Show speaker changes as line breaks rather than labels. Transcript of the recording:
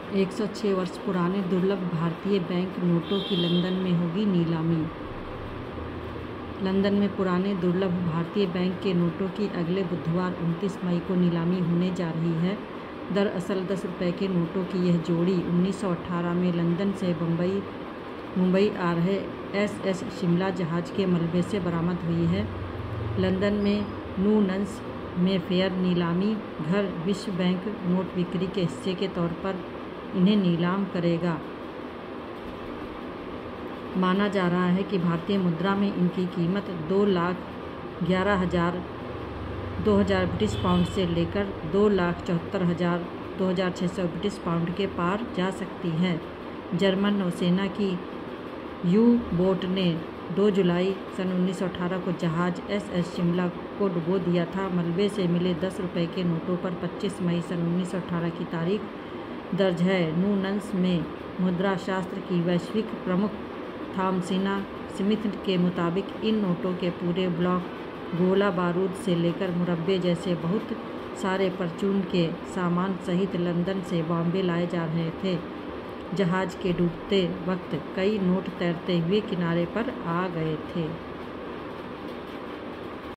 106 वर्ष पुराने दुर्लभ भारतीय बैंक नोटों की लंदन में होगी नीलामी। लंदन में पुराने दुर्लभ भारतीय बैंक के नोटों की अगले बुधवार 29 मई को नीलामी होने जा रही है। दरअसल 10 रुपये के नोटों की यह जोड़ी 1918 में लंदन से मुंबई आ रहे SS शिमला जहाज के मलबे से बरामद हुई है। लंदन में नूनस में फेयर नीलामी घर विश्व बैंक नोट बिक्री के हिस्से के तौर पर इन्हें नीलाम करेगा। माना जा रहा है कि भारतीय मुद्रा में इनकी कीमत 2,11,000 ब्रिटिश पाउंड से लेकर 2,74,2600 ब्रिटिश पाउंड के पार जा सकती है। जर्मन नौसेना की यू-बोट ने 2 जुलाई सन 1918 को जहाज SS शिमला को डुबो दिया था। मलबे से मिले 10 रुपये के नोटों पर 25 मई सन 1918 की तारीख दर्ज है। नूनस में मुद्रा शास्त्र की वैश्विक प्रमुख थॉमसिना स्मिथ के मुताबिक इन नोटों के पूरे ब्लॉक गोला बारूद से लेकर मुरब्बे जैसे बहुत सारे परचून के सामान सहित लंदन से बॉम्बे लाए जा रहे थे। जहाज के डूबते वक्त कई नोट तैरते हुए किनारे पर आ गए थे।